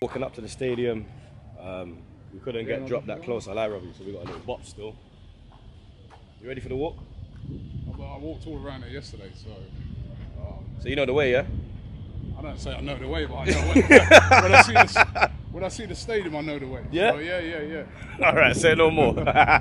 Walking up to the stadium, we couldn't get dropped that close, I lie, Robbie, so we got a little bop still. You ready for the walk? I walked all around there yesterday, so... So you know the way, yeah? I don't say I know the way, but I know when I see the stadium, I know the way. Yeah? So, yeah. All right, say no more.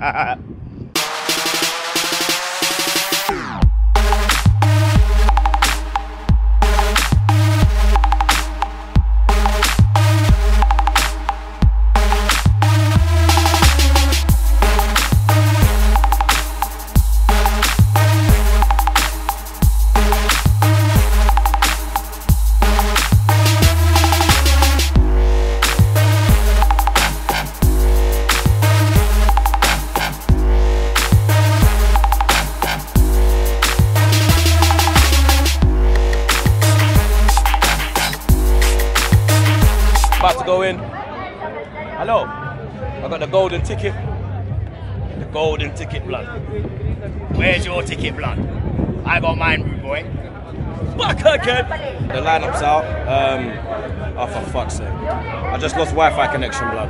About to go in. Hello. I got the golden ticket. The golden ticket, blood. Where's your ticket, blood? I got mine, rude boy. Back again. The lineup's out. Oh, for fuck's sake. I just lost Wi-Fi connection, blood.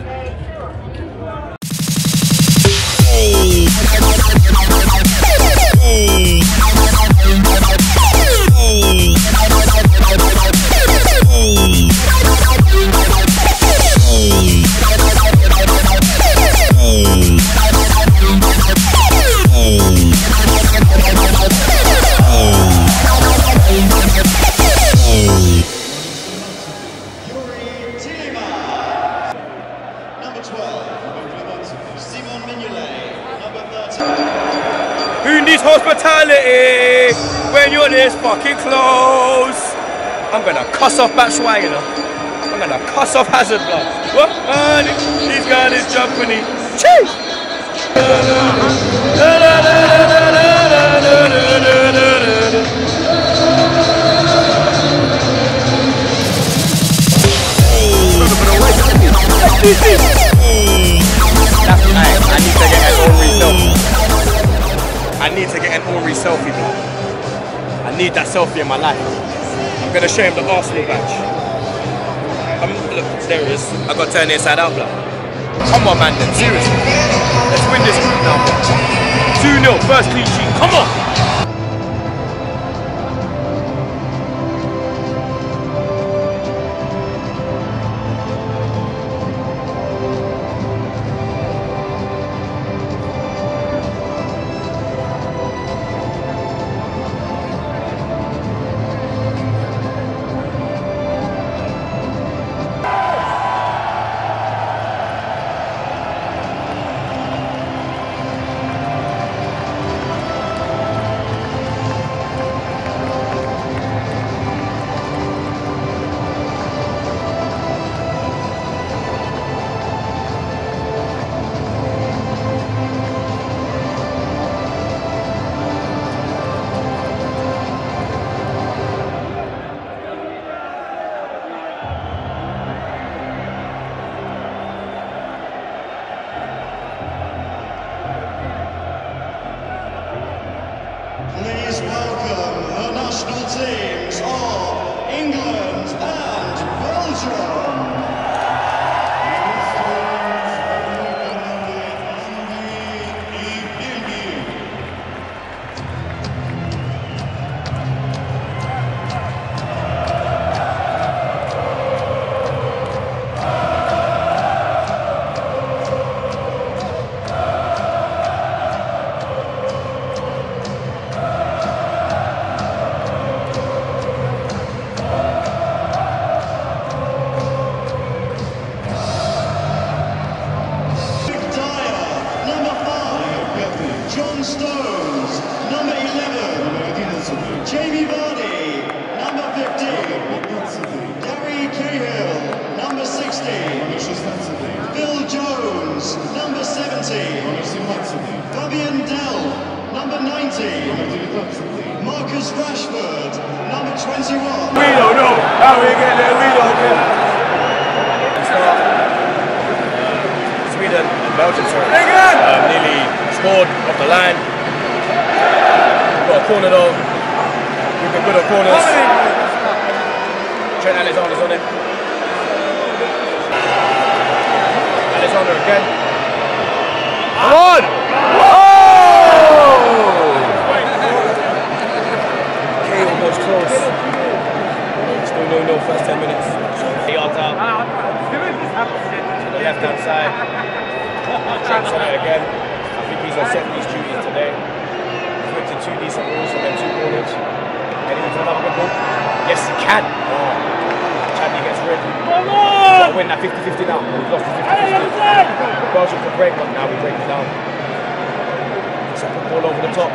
Who needs hospitality when you're this fucking close? I'm gonna cuss off Batshuayi, you know. I'm gonna cuss off Hazard, blood. What? He's got his Japanese. Cheese! I need to get an Ori selfie, bro. I need that selfie in my life. I'm gonna show him the Arsenal badge. Look, there it is. I got to turn it inside out, bro. Come on, man, then, seriously. Let's win this group now, bro. 2-0, first clean sheet. Come on! Please welcome the national teams of England and Belgium. Stones, number 11, Jamie Vardy, number 15, Gary Cahill, number 16, Phil Jones, number 17, Fabian Delph, number 19, Marcus Rashford, number 21. We don't know how we get there, we don't know. Sweden and Belgium, sorry. Nearly scored off the line. Got a corner though. We've been good on corners. Trent Alexander's on it. Alexander again. Come on! Oh! Cahill goes close. Still no first 10 minutes. Yards out. To the left hand side. Trent's on it again. I think he's on set piece duty today. Inflicted 2 decent balls from them 2 corners. Heading into another good ball. Yes, he can. Oh. Chadley gets rid. Come on! Win that 50-50 now. We've lost the 50-50. Belgium could break, but now we break it down. It's a good ball over the top.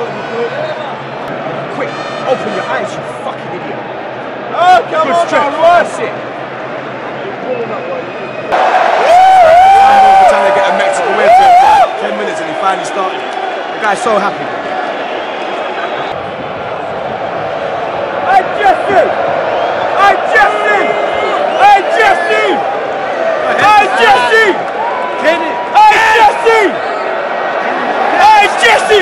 Quick, open your eyes, you fucking idiot. Oh, come on, that's it. Trying to get a Mexican win for 10 minutes and he finally started. The guy's so happy. Hey Jesse! Hey Jesse! Hey Jesse! Hey Jesse! Kenny! Hey Jesse! Hey Jesse!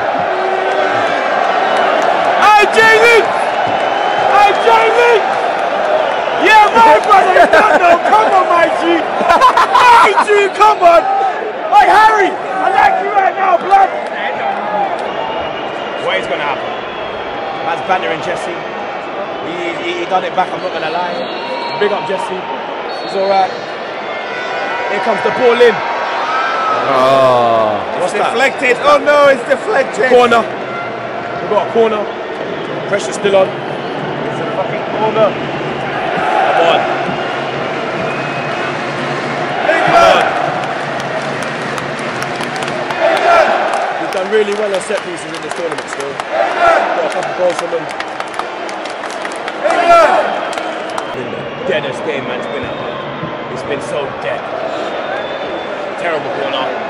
Hey Jamie! Hey Jamie! Yeah, my brother, you don't know. Come on, my G. Hey, G, come on. Hey, Harry, I like you right now, blood. What is going to happen? Man's bantering Jesse. He done it back, I'm not going to lie. Big up Jesse. He's all right. Here comes the ball in. Oh, What's it's that? deflected. Oh no, it's deflected. Corner. We've got a corner. Pressure's still on. It's a fucking corner. Come on. Come on. We've done really well on set pieces in this tournament still. Got a couple goals from them. Been the deadest game man's been at. It's been so dead. Terrible corner.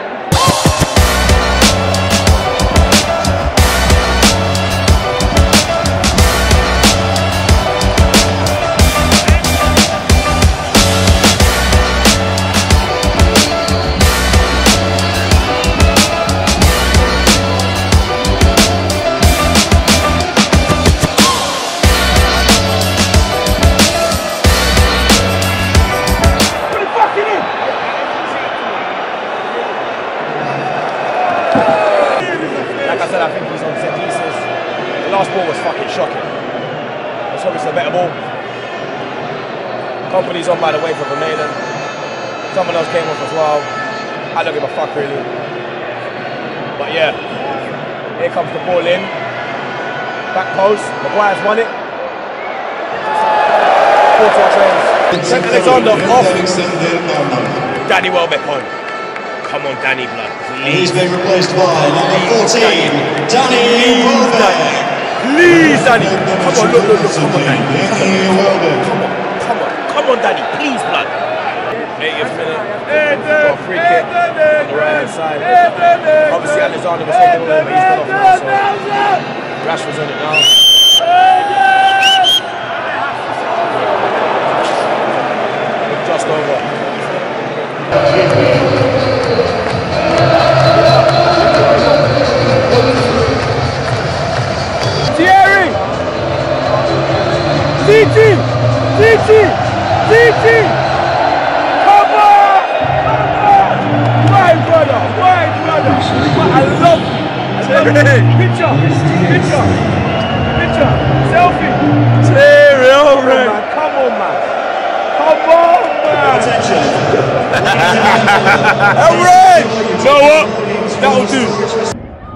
I think he's on set pieces. The last ball was fucking shocking. It's obviously a better ball. Company's on by the way for Vermaelen. Someone else came off as well. I don't give a fuck really. But yeah, here comes the ball in. Back post. Maguire's won it. Four to our trains. Trent Alexander off. Danny Welbeck on. Come on, Danny, blood. He's being replaced by number 14, Danny Welbeck. Please, Danny. Come on, look. Come on, Danny. Come on, Danny. Please, blood. 80th minute. Got a free kick on the right hand side. Obviously, Alexander was taking over, but he's got off now, so Rashford's on it now. Just over. DG! Come on! My brother! I love you! Picture! Selfie! Terry, alright! Come on, man! Attention! Alright! You know what? That'll do!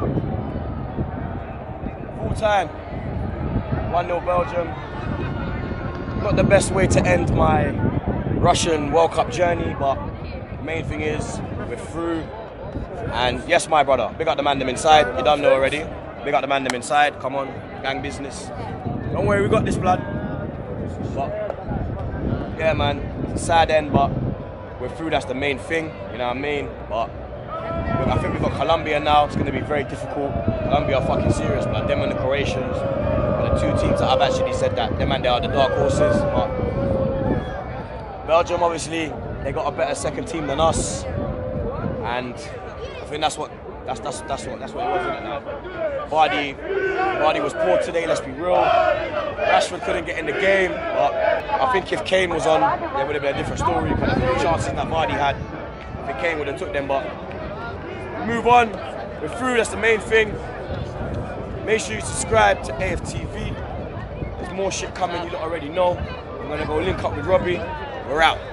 Full time. 1-0 Belgium. Not the best way to end my Russian World Cup journey, but the main thing is we're through. And yes, my brother, big up the man them inside. You don't know already. Big up the man them inside. Come on, gang business. Don't worry, we got this, blood. But yeah, man, it's a sad end, but we're through. That's the main thing. You know what I mean? But look, I think we've got Colombia now. It's going to be very difficult. Colombia are fucking serious, blood. Them and the Croatians. The two teams that I've actually said that them and they are the dark horses, but Belgium obviously they got a better second team than us, and I think that's what it was, isn't it now? Vardy was poor today, let's be real. Rashford couldn't get in the game, but I think if Kane was on, there would have been a different story because of the chances that Vardy had. If Kane would have took them, but we move on. We're through, that's the main thing. Make sure you subscribe to AFTV. There's more shit coming, you lot already know. I'm gonna go link up with Robbie. We're out.